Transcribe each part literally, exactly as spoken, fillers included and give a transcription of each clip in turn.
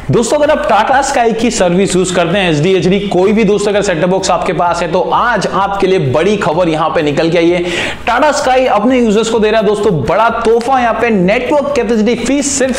दोस्तों अगर आप टाटा स्काई की सर्विस यूज करते हैं, एचडीएचडी कोई भी दोस्त अगर सेटअप बॉक्स आपके पास है, तो आज आपके लिए बड़ी खबर यहां पे निकल के आई है। टाटा स्काई अपने यूजर्स को दे रहा है दोस्तों बड़ा तोहफा, यहां पे नेटवर्क कैपेसिटी फीस सिर्फ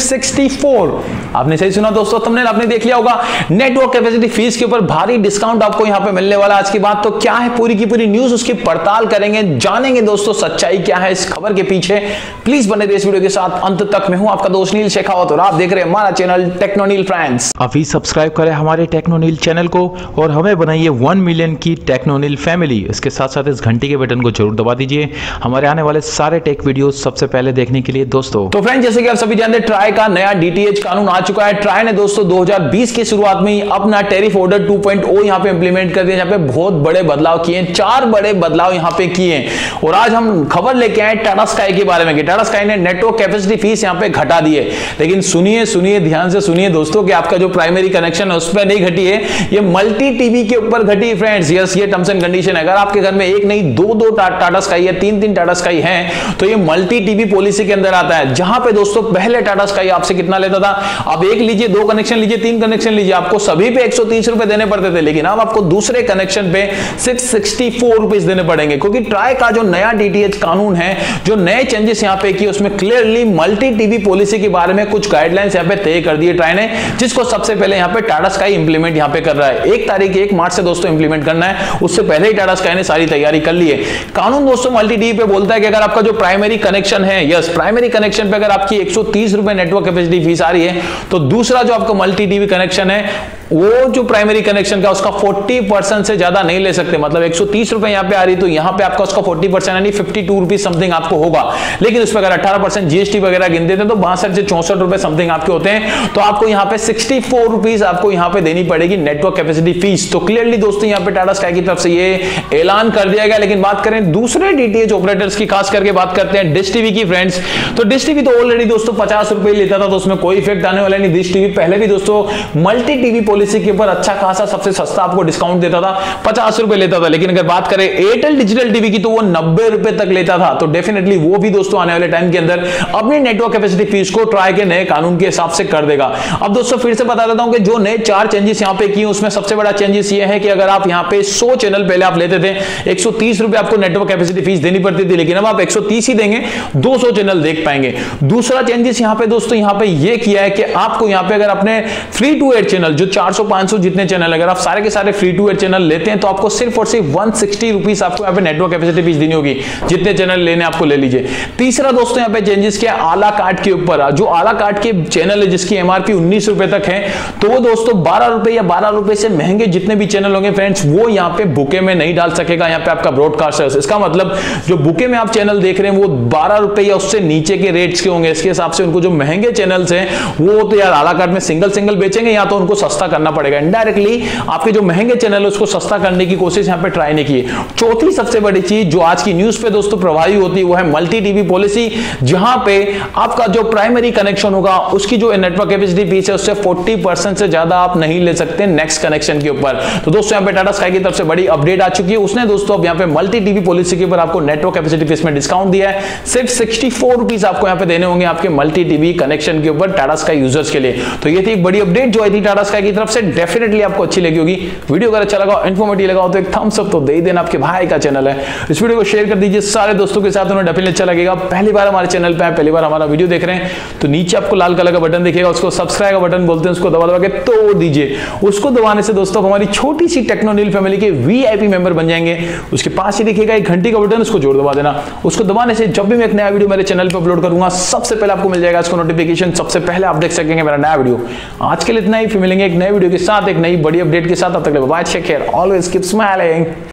चौंसठ। आपने सही सुना दोस्तों, थंबनेल आपने देख लिया होगा। नेटवर्क कैपेसिटी फीस के ऊपर भारी डिस्काउंट आपको यहां पे मिलने वाला। आज की बात तो क्या है, पूरी की पूरी न्यूज उसकी पड़ताल करेंगे, जानेंगे दोस्तों सच्चाई क्या है इस खबर के पीछे। प्लीज बने रहिए इस वीडियो के साथ अंत तक। मैं हूं आपका दोस्त नील शेखावत और आप देख रहे हैं हमारा चैनल टेक्नोनील फ्रेंड्स। अभी सब्सक्राइब करें हमारे टेक्नोनील चैनल को और हमें बनाइए वन मिलियन की टेक्नोनील फैमिली। इसके साथ साथ इस घंटी के बटन को जरूर दबा दीजिए हमारे आने वाले सारे टेक वीडियो सबसे पहले देखने के लिए दोस्तों। तो फ्रेंड्स जैसे कि आप सभी जानते हैं, ट्राई का नया डीटीएच कानून आ चुका है। ट्राई ने दोस्तों दो हज़ार बीस की शुरुआत में ही अपना tariff order two point O यहां पे इंप्लीमेंट कर दिया, जहां पे बहुत बड़े बदलाव किए, चार बड़े बदलाव यहां पे किए। और आज हम खबर लेके आए टाटा स्काई के बारे में कि टाटा स्काई ने नेटवर्क कैपेसिटी फीस यहां पे घटा दी है। लेकिन सुनिए सुनिए ध्यान से सुनिए दोस्तों कि आपका जो प्राइमरी कनेक्शन है उस पर नहीं घटी है, ये मल्टी टीवी के ऊपर घटी है फ्रेंड्स। यस, ये टर्म्स एंड कंडीशन है। अगर आपके घर में एक नहीं दो दो टाटा स्काई है, तीन तीन टाटा स्काई है, तो ये मल्टी टीवी पॉलिसी के अंदर आता है। जहां पे दोस्तों पहले टाटा स्काई आपसे कितना लेता था, अब एक लीजिए, दो कनेक्शन लीजिए, तीन कनेक्शन लीजिए, आपको सभी पे एक सौ तीस रुपए देने पड़ते थे। लेकिन अब आपको दूसरे कनेक्शन पे सिर्फ सिक्सटी फोर रुपीज देने पड़ेंगे, क्योंकि ट्राई का जो नया डीटीएच कानून है, जो नए चेंजेस यहां पे किए, उसमें क्लियरली मल्टी टीवी पॉलिसी के बारे में कुछ गाइडलाइंस यहां पे तय कर दिए ट्राई ने, जिसको सबसे पहले यहां पे टाटा स्काई इंप्लीमेंट यहां पे कर रहा है। एक तारीख एक मार्च से दोस्तों इंप्लीमेंट करना है, उससे पहले ही टाटा स्काई ने सारी तैयारी कर ली है। कानून दोस्तों मल्टी टीवी पे बोलता है कि अगर आपका जो प्राइमरी कनेक्शन है, यस प्राइमरी कनेक्शन पे अगर आपकी एक सौ तीस रुपए नेटवर्क कैपेसिटी फीस आ रही है, तो दूसरा जो आपका मल्टी टीवी कनेक्शन है वो जो प्राइमरी कनेक्शन का उसका चालीस परसेंट से ज्यादा नहीं ले सकते। मतलब एक सौ तीस रुपए यहां पे आ रही, तो यहां पे आपका उसका चालीस परसेंट यानी बावन रुपीस समथिंग आपको होगा। लेकिन उस पर अगर अठारह परसेंट जीएसटी वगैरह गिनते थे तो बासठ से चौसठ रुपए समथिंग आपके होते हैं। तो आपको यहां पे चौंसठ रुपीस आपको यहां पे देनी पड़ेगी नेटवर्क कैपेसिटी फीस। तो क्लियरली दोस्तों यहां पे टाटा स्काई की तरफ से ये ऐलान कर दिया गया। लेकिन बात करें दूसरे डीटीएच ऑपरेटर्स की, खास करके बात करते हैं डिश टीवी की फ्रेंड्स। तो डिश टीवी तो ऑलरेडी दोस्तों पचास रुपए लेता था, तो उसमें कोई इफेक्ट आने वाला नहीं। डिश टीवी पहले भी दोस्तों मल्टी टीवी पॉलिसी के ऊपर अच्छा खासा सबसे सस्ता आपको डिस्काउंट देता था, पचास रुपए लेता था। लेकिन अगर बात करें एयरटेल डिजिटल टीवी की, तो वो नब्बे रुपए तक लेता था। तो डेफिनेटली वो भी दोस्तों आने वाले टाइम के अंदर अपनी नेटवर्क कैपेसिटी फीस को ट्राई के नए कानून के हिसाब से कर देगा। अब दोस्तों फिर से बता देता हूं कि जो नए चार चेंजेस यहां पे किए, उसमें सबसे बड़ा चेंजेस ये है कि अगर आप यहां पे सौ चैनल पहले आप लेते थे, एक सौ तीस रुपए आपको नेटवर्क कैपेसिटी फीस देनी पड़ती थी, लेकिन अब आप एक सौ तीस ही देंगे, दो सौ चैनल देख पाएंगे। दूसरा चेंजेस यहां पे दोस्तों यहां पे ये किया है कि आपको यहां पे अगर अपने फ्री टू एयर चैनल जो चार सौ पांच सौ जितने चैनल, अगर आप सारे के सारे फ्री टू एयर चैनल लेते हैं, तो आपको सिर्फ और सिर्फ एक सौ साठ रुपीस आपको यहां पे नेटवर्क कैपेसिटी फीस देनी होगी। जितने चैनल लेने आपको ले लीजिए। तीसरा दोस्तों यहां पे चेंजेस किया आला कार्ड के ऊपर। जो आला कार्ड के चैनल है जिसकी एमआरपी उन्नीस रुपए तक है, तो वो दोस्तों बारह रुपए या बारह रुपए से महंगे जितने भी चैनल होंगे फ्रेंड्स, वो यहां पे बुके में नहीं डाल सकेगा यहां पे आपका ब्रॉडकास्टर्स। इसका मतलब जो बुके में आप चैनल देख रहे हैं वो बारह रुपए या उससे नीचे के रेट्स के होंगे। इसके हिसाब से उनको जो महंगे चैनल्स हैं वो तो यार आला कार्ड में सिंगल सिंगल बेचेंगे, या तो उनको सस्ता करना पड़ेगा। इनडायरेक्टली आपके जो महंगे चैनल है उसको सस्ता करने की कोशिश यहां पे ट्राई नहीं की। चौथी सबसे बड़ी चीज जो आज की न्यूज पे दोस्तों प्रभावी होती है वो है मल्टी टीवी पॉलिसी, जहां पे आपका जो प्राइमरी कनेक्शन होगा उसकी जो नेटवर्क कैपेसिटी फीस है उससे चालीस परसेंट से ज्यादा आप नहीं ले सकते नेक्स्ट कनेक्शन के ऊपर। तो दोस्तों यहां पे टाटा स्काई की तरफ से बड़ी अपडेट आ चुकी है। उसने दोस्तों अब यहां पे मल्टी टीवी पॉलिसी के ऊपर आपको नेटवर्क कैपेसिटी फीस में डिस्काउंट दिया है। सिर्फ सिक्सटी फोर रुपीस आपको यहां पे देने होंगे आपके मल्टी टीवी कनेक्शन के ऊपर टाटा स्काई यूजर्स के लिए। तो ये थी एक बड़ी अपडेट जो आई थी टाटा स्काई की तरफ से। डेफिनेटली आपको अच्छी लगी होगी। वीडियो अगर अच्छा लगा, इन्फॉर्मेटिव लगा हो, तो एक थम्स अप तो दे ही देना। आपके भाई का चैनल है, इस वीडियो को शेयर कर दीजिए सारे दोस्तों के साथ, उन्हें डेफिनेटली अच्छा लगेगा। पहली बार हमारे चैनल पे आए, पहली बार हमारा वीडियो देख रहे हैं, तो नीचे आपको लाल कलर का बटन दिखेगा, उसको सब्सक्राइब का बटन बोलते हैं, उसको दबा दबा के तोड़ दीजिए। उसको दबाने से दोस्तों हमारी छोटी सी टेक्नोनील फैमिली के वीआईपी मेंबर बन जाएंगे। उसके पास ही दिखेगा एक घंटी का बटन, उसको जोर दबा देना। उसको दबाने से जब भी मैं एक नया वीडियो मेरे चैनल पे अपलोड करूंगा, सबसे पहले आपको मिल जाएगा इसको नोटिफिकेशन, सबसे पहले आप देख सकेंगे मेरा नया वीडियो। आज के लिए इतना ही, फिर मिलेंगे एक नए वीडियो के साथ, एक नई बड़ी अपडेट के साथ। तब तक bye, take care, always keep smiling.